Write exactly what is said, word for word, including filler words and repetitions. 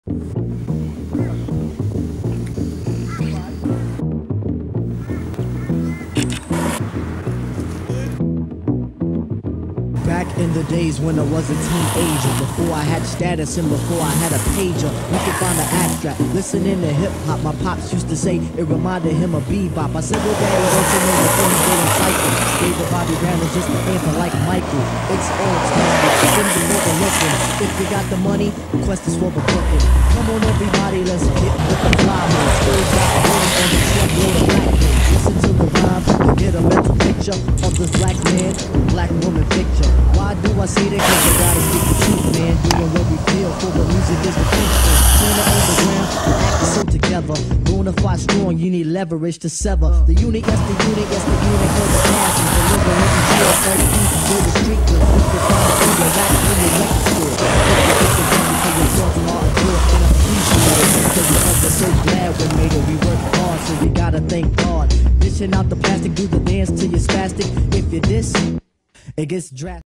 Back in the days when I was a teenager, before I had status and before I had a pager, you could find an abstract listening to hip-hop. My pops used to say it reminded him of bebop. I said, well, daddy, don't you know the things they incite? David Bobby Brown is just an anthem like Michael. It's old standard, things are overlooking. If you got the money, request is for the booking. Come on, everybody, let's get with the fly mode. Still got a home on the truckload of black men. Listen to the rhyme and get a mental picture of this black man, black woman picture. Why do I say that? Cause I gotta speak the truth, man. Doing what we feel for the music is the future. Turn it underground, we're acting so together. Bonafide strong, you need leverage to sever. The unit, yes, the unit, yes, the unit for the passion. Deliver it to jail, thirty feet to the street. The people find it in your rap in the record store. If you get the money for your songs and all good, then I appreciate it. Cause we all are so glad we made it. We work hard, so we gotta thank God. Dishing out the plastic, do the dance till you're spastic. If you diss, it gets drastic.